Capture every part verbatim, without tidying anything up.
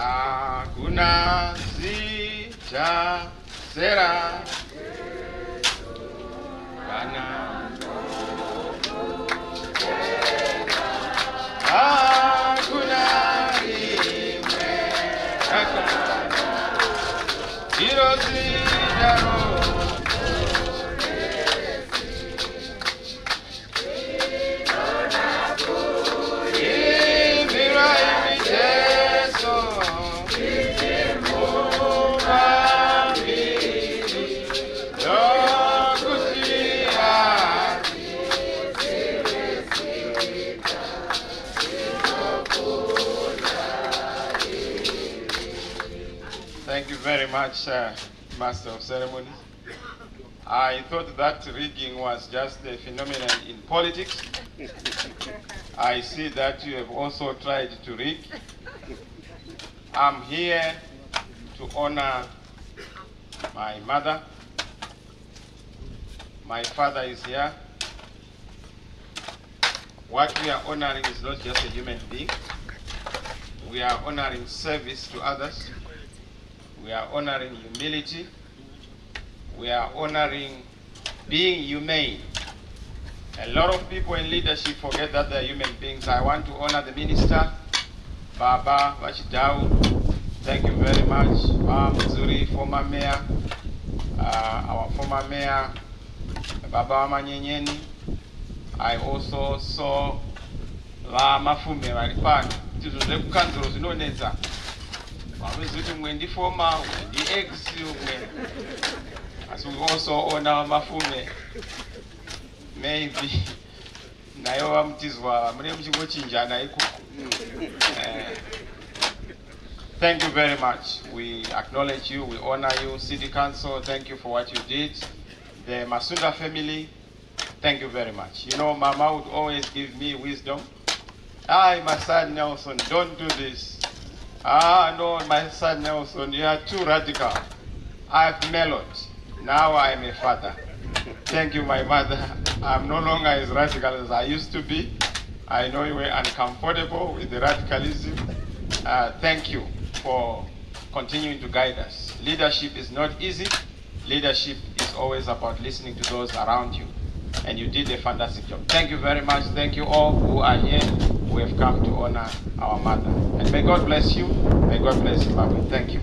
Hakuna zita sera kana hakuna rimwe rakana iro zidaro imira imiteso Thank you very much, uh, Master of Ceremonies. I thought that rigging was just a phenomenon in politics. I see that you have also tried to rig. I'm here to honor my mother. My father is here. What we are honoring is not just a human being. We are honoring service to others. We are honoring humility. We are honoring being humane. A lot of people in leadership forget that they're human beings. I want to honor the minister, Baba Vachidau. Thank you very much. Ma'am Zuri, former mayor, uh, our former mayor, Baba Manyenyeni. I also saw La Mafume Maripani. This was the council, you know, Neza. When the former, the ex, as we also honor Mafume, maybe Nayo Mtizwa, thank you very much. We acknowledge you, we honor you. City Council, thank you for what you did. The Masunda family, thank you very much. You know, Mama would always give me wisdom. Hi, my son Nelson, don't do this. Ah, no, my son Nelson, you are too radical. I've mellowed. Now I'm a father. Thank you, my mother. I'm no longer as radical as I used to be. I know you were uncomfortable with the radicalism. Uh, thank you for continuing to guide us. Leadership is not easy. Leadership is always about listening to those around you. And you did a fantastic job. Thank you very much. Thank you all who are here, who have come to honor our mother. And may God bless you. May God bless Zimbabwe. Thank you.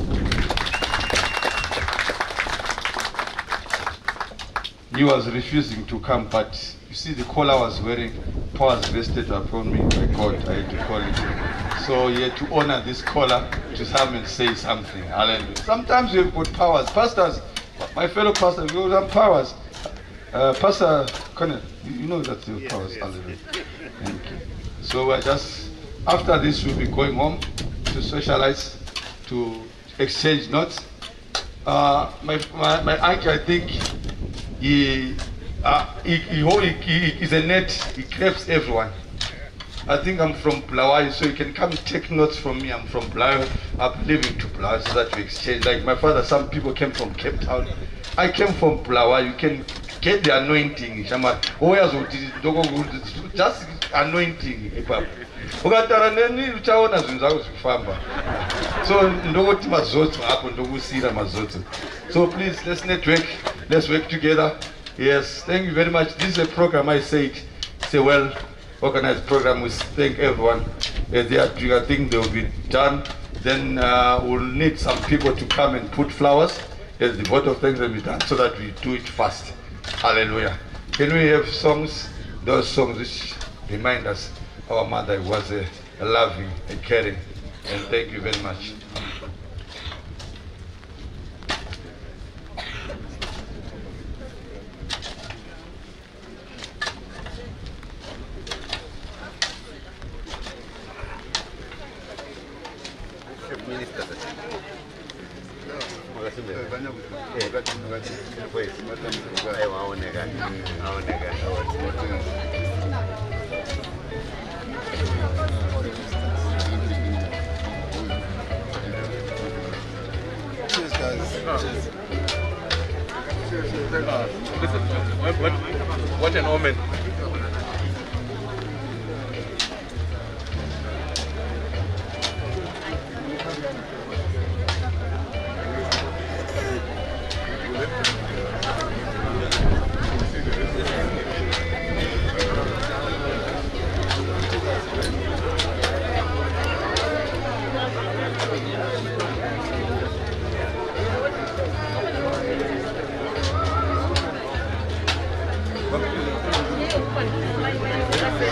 He was refusing to come, but you see the collar was wearing, powers vested upon me. My God, I had to call it. So he had to honor this collar to come and say something. Hallelujah. Sometimes we put powers. Pastors, my fellow pastors, we have powers. Uh, Pastor Connell, you know that the yes, powers. Yes. Hallelujah. Thank you. So we're just, after this, we'll be going home to socialize, to exchange notes. Uh, my, my, my uncle, I think, he, uh, he, he, he, he is a net, he grabs everyone. I think I'm from Bulawayo, so you can come and take notes from me. I'm from Bulawayo, I'm living to Bulawayo, so that we exchange. Like my father, some people came from Cape Town. I came from Bulawayo, you can get the anointing. Just anointing. So please, let's network, let's work together. Yes, thank you very much. This is a program, I said, it's a well organized program. We thank everyone. As they are doing, I think they will be done. Then uh, we'll need some people to come and put flowers as the vote of thanks will be done, so that we do it fast. Hallelujah. Can we have songs, those songs which remind us our mother was a, a loving and caring. And thank you very much. Cheers, guys. Cheers. Uh, listen, what, what, what an omen.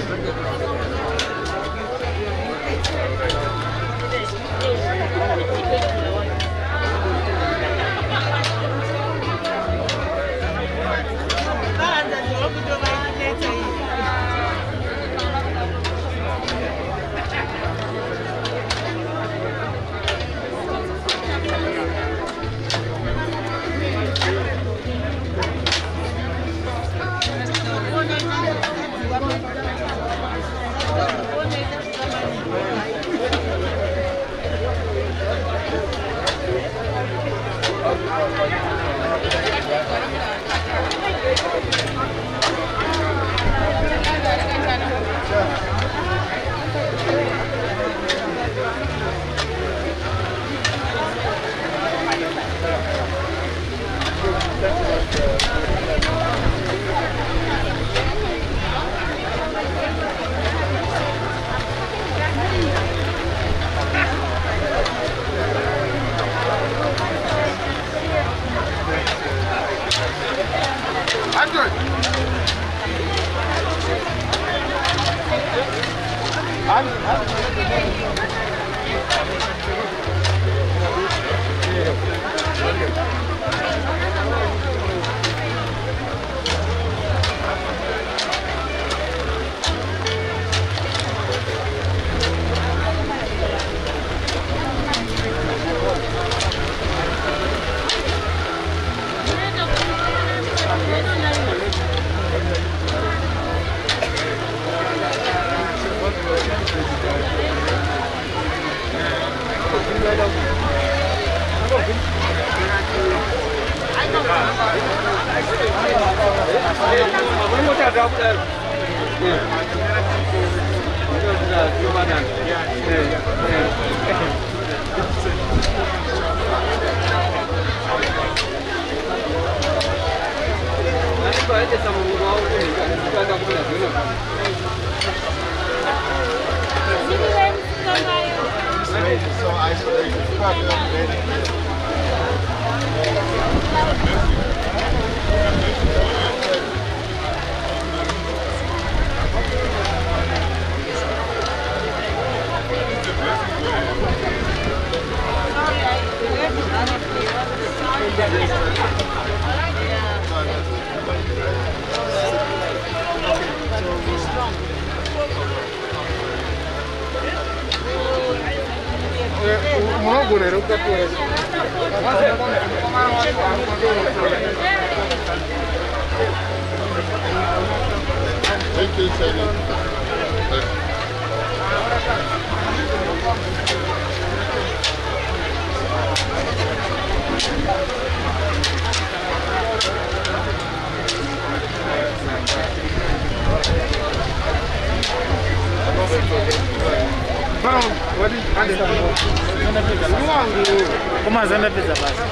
Como zanda pizza basi.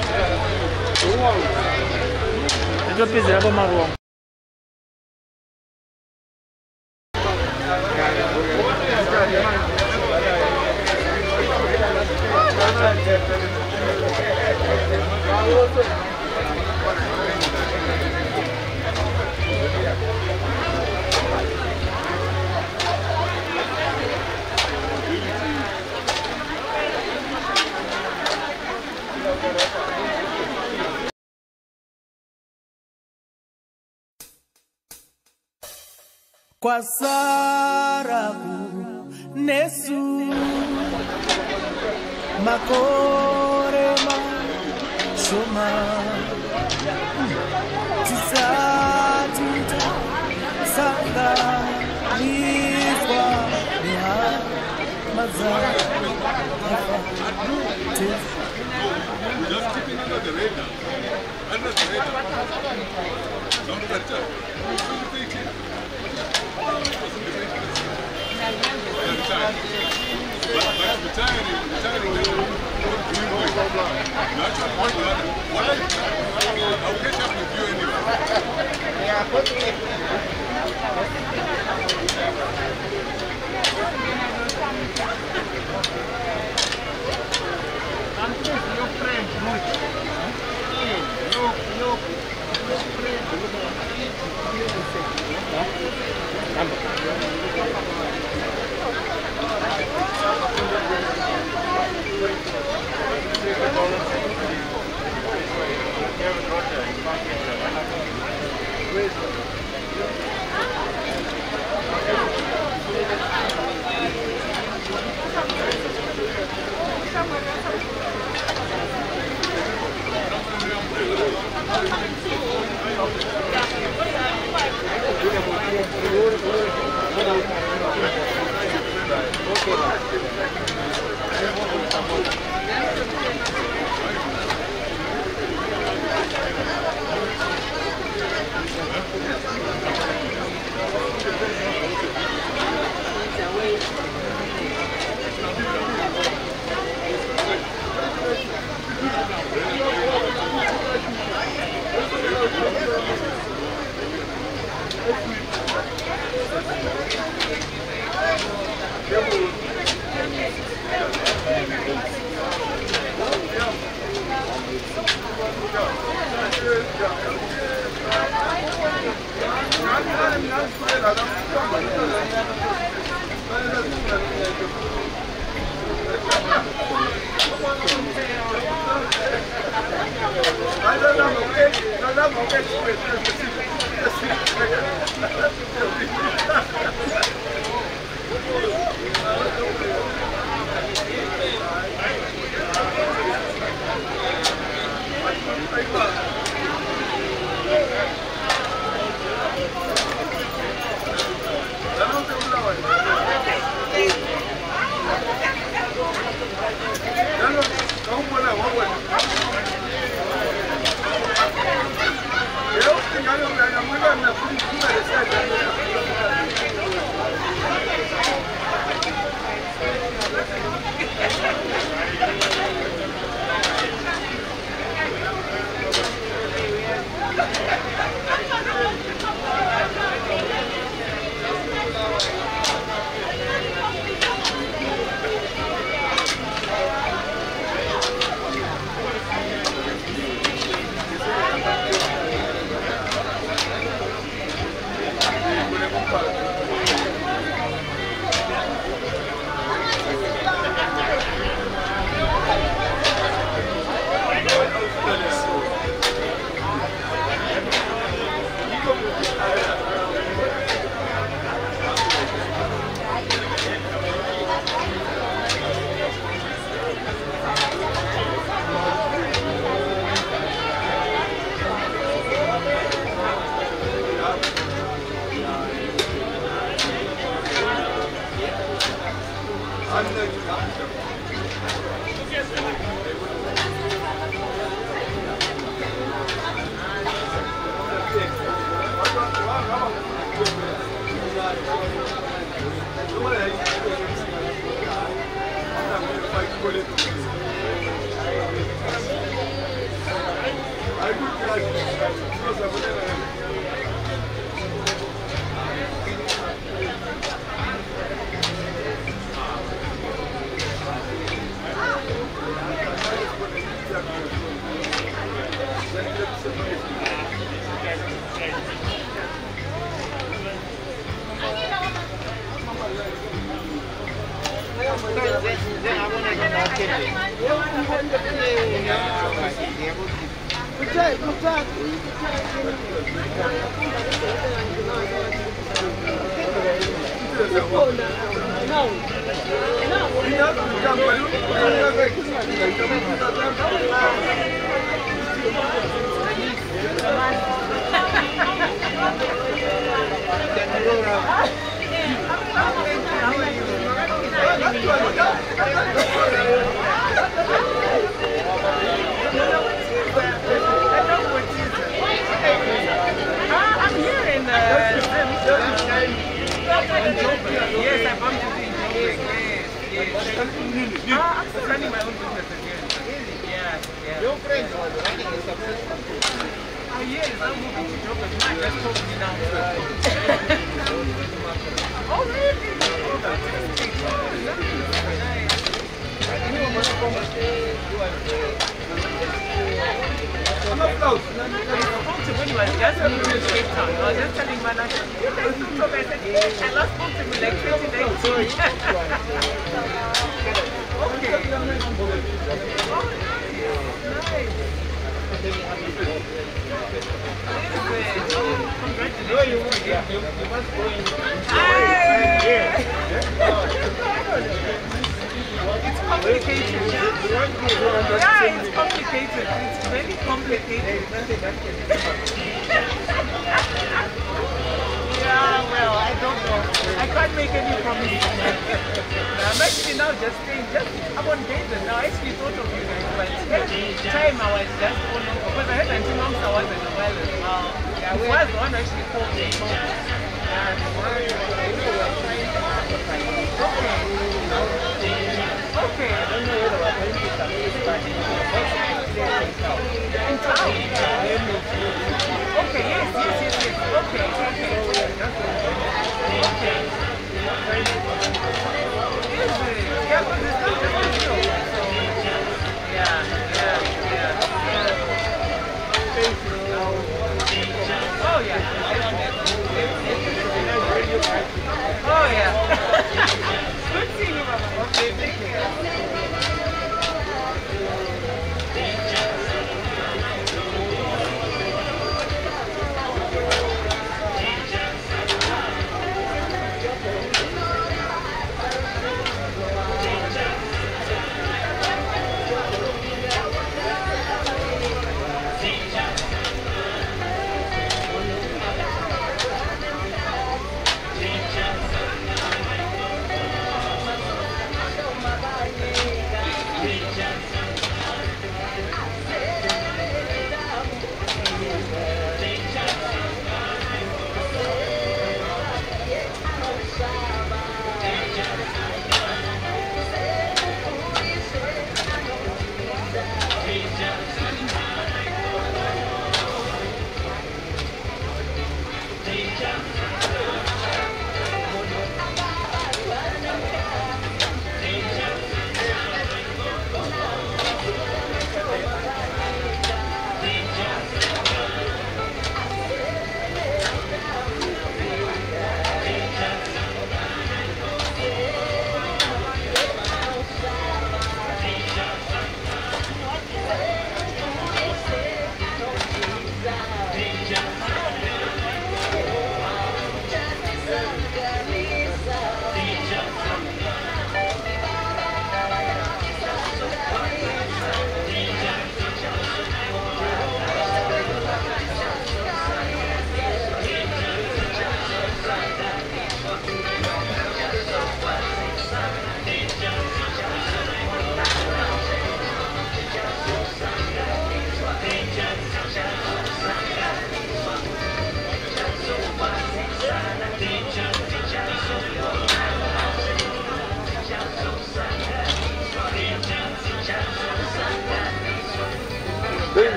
Ndio pizza hapo maruo. Kwa sarabu nesu makorema shoma tisatuta sanga nifwa niha maza Just keeping under the radar. Under the radar. Don't cut up. But but retiring, retiring now, doing good. Naturally, what I, I'll catch up with you anyway. Your friend, look, look, your friend. Oh yeah.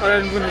Alright, good.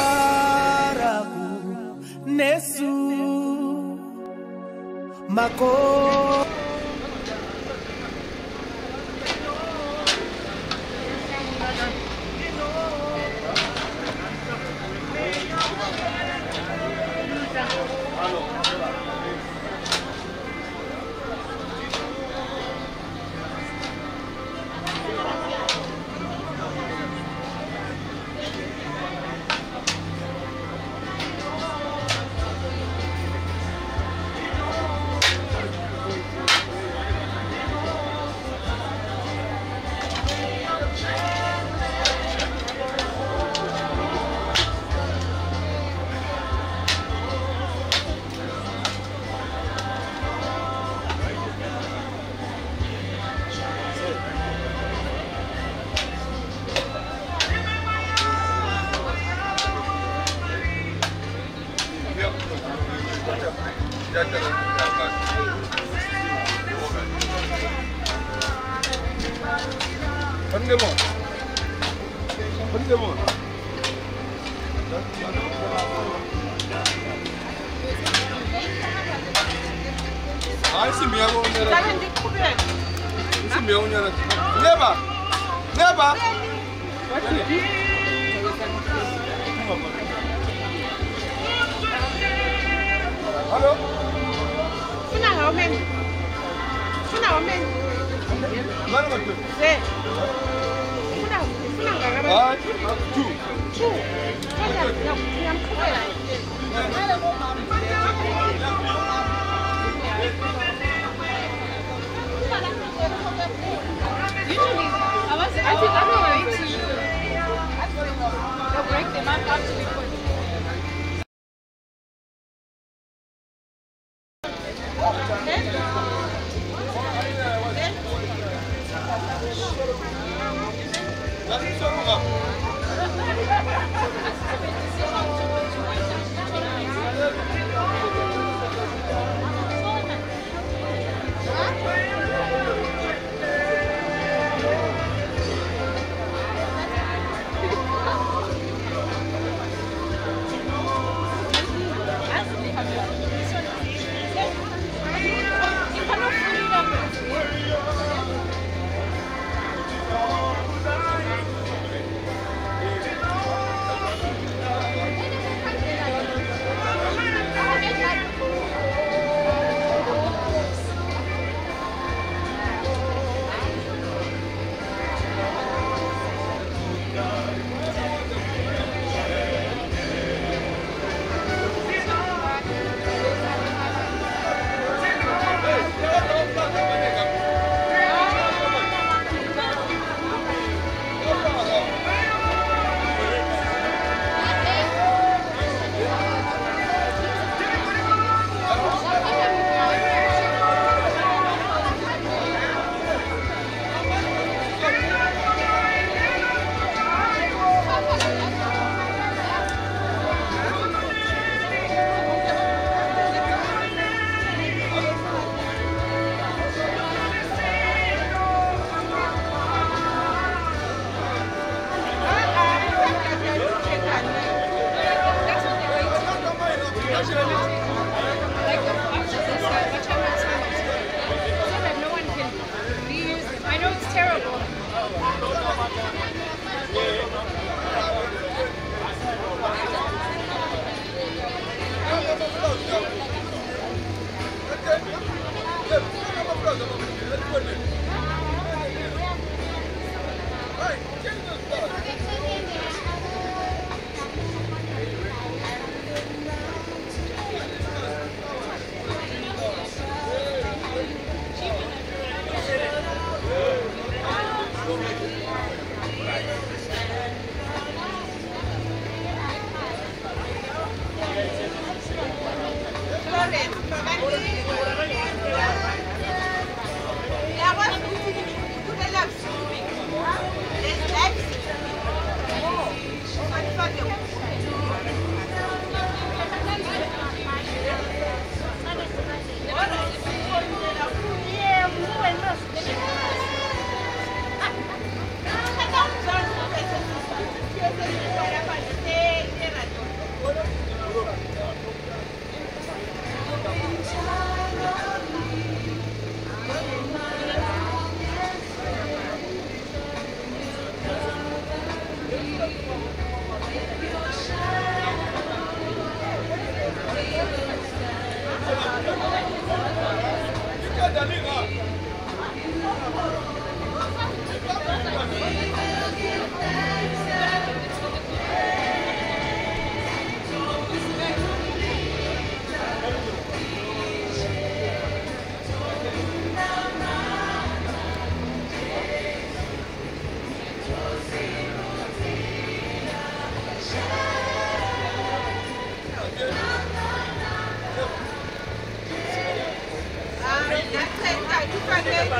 Kwasaraku Nesu Mako Never! Never! Hello? Suna how many? Suna how many? None of them. Say. Suna suna gagaba. One, two. Two. Kaya na yam kuya. Usually, I was I think I'm going to they'll break them up after we put.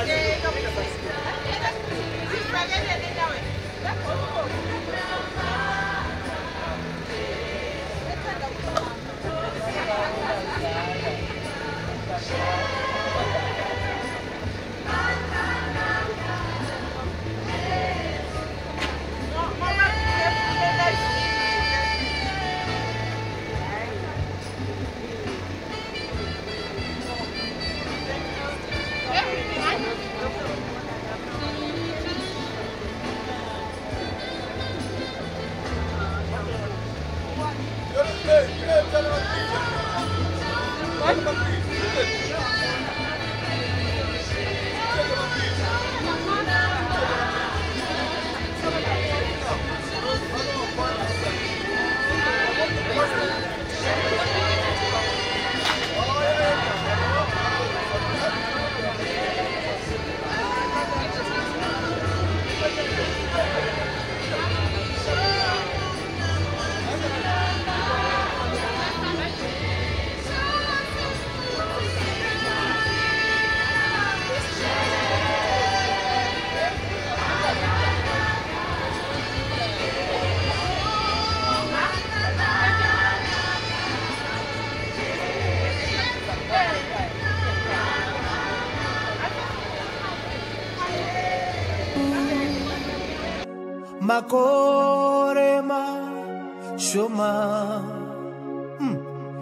Makorema shoma mm.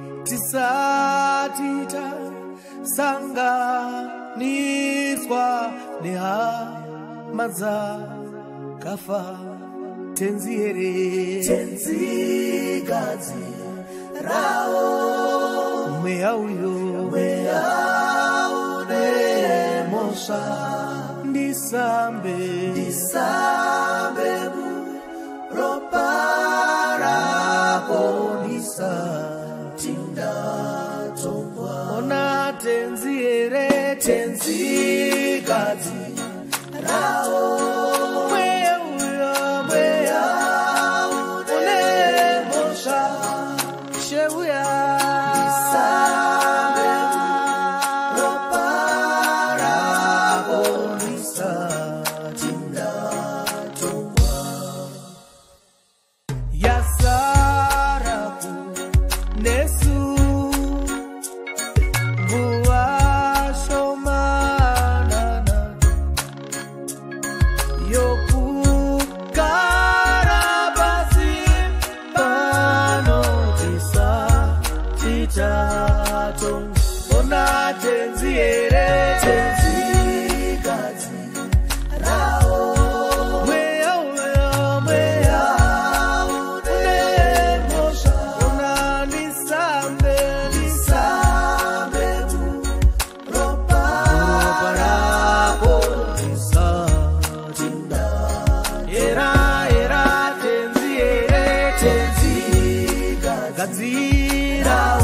Tisatita sanga nizwa nehamaza kafa tenziere tenzi gazi rao mea uyo mea une mosa ndisambe ndisambe ropara konisa tinda tongwa ona tenziere tenzi gazi rao mea uyo mea une mosa shewuya ndisambe ropara konisa tinda tongwa Yasaraku Nesu Bua Shomanana Yoku Karabasi Bano Tisa Titaton Ona Tenziere Tenzi Gazi Rao Mea Mea Mea Gazira